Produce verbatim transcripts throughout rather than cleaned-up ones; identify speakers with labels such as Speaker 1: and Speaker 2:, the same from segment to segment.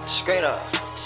Speaker 1: Straight up.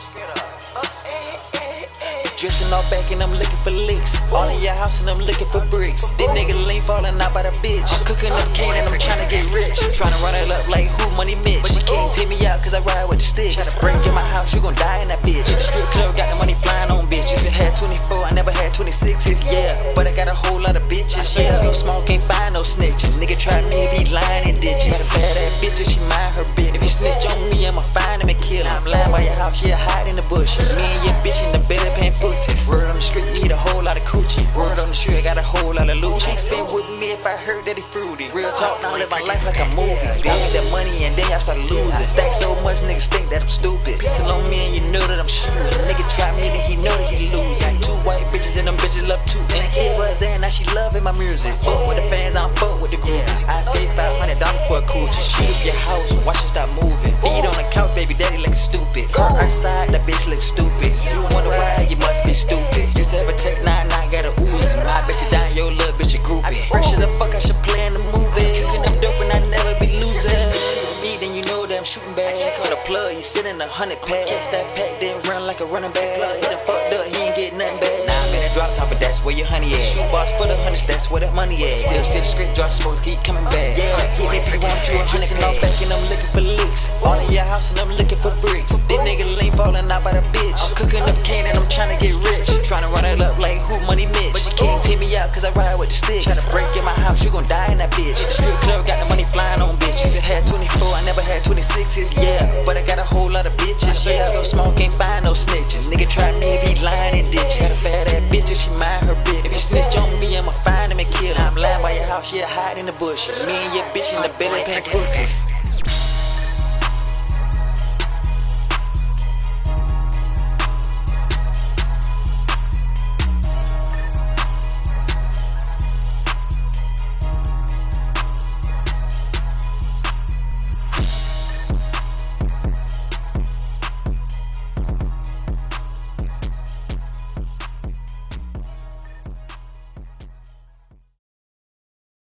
Speaker 1: Dressing all back and I'm looking for licks. All in your house and I'm looking for bricks. This nigga lean falling out by the bitch. I'm cooking up cane and I'm trying to get rich. Trying to run it up like who money Mitch. But you can't take me out cause I ride with the sticks. Try to break in my house, you gon' die in that bitch. The strip club got the money flying on bitches. I had twenty-four, I never had twenty-sixes, yeah. But I got a whole lot of bitches, yeah. Go small, can't find no snitches. Nigga try me, be lying in ditches. Got a bad ass bitch, she mind her bitch. If you snitch on me, I'ma find him and kill him. I'm lying by your house, yeah, hide in the bushes. Me and your bitch in the belly paying footsies. Word on the street, you eat a whole lot of coochie. Word on the street, I got a whole lot of loot. Can't spend with me if I heard that he fruity. Real talk, now I live my life like a movie. Give me that money and then y'all start losing. Stack so much, niggas think that I'm stupid. Pizza on me and you know that I'm shooting. Nigga try me, then he know that he losing. Two white bitches and them bitches love two. And it was and now she loving my music. Fuck with the fans, I'm fuck with the groupies. I paid five hundred dollars for a coochie. Shoot up your house, watch it stop moving. Feet on the couch, baby daddy looking stupid. Car outside, that bitch look stupid. You wonder why, you must be stupid. Used to have a tech nine, now I got a Uzi. I bet you down your little bitch a groupie. Fresh as a fuck, I should play in the movie. Cooking up dope and I never be losing. This shit with me, then you know that I'm shooting bad. Call the plug, you sit in a hundred pack. Catch that pack, then run like a running back. Hit him fucked up, he ain't get nothing back. Now I'm in a drop top, but that's where your honey at. Shoot box for the hundreds, that's where that money at. Still see the script, drop smoke, keep coming back. Yeah, hit me if you want to. Dressing all back and I'm looking for licks. All in your house and I'm looking for bricks. This nigga lean falling out by the bitch. I'm cooking up cane and I'm trying to get rich. Trying to run it up like who money Mitch. But you can't take me out cause I ride with the sticks. Try to break in my house, you gon' die in that bitch. The strip club got the money flying on bitches. I had twenty-four, I never had twenty-sixes, yeah. But I got a whole lot of bitches, yeah. Go small, can't find no snitches. Nigga try me, be lying in ditches. Got a bad ass bitch, she mind her bitch. If you snitch on me, I'ma find him and kill him. I'm lying by your house, yeah, hide in the bushes. Me and your bitch in the belly paying pussies.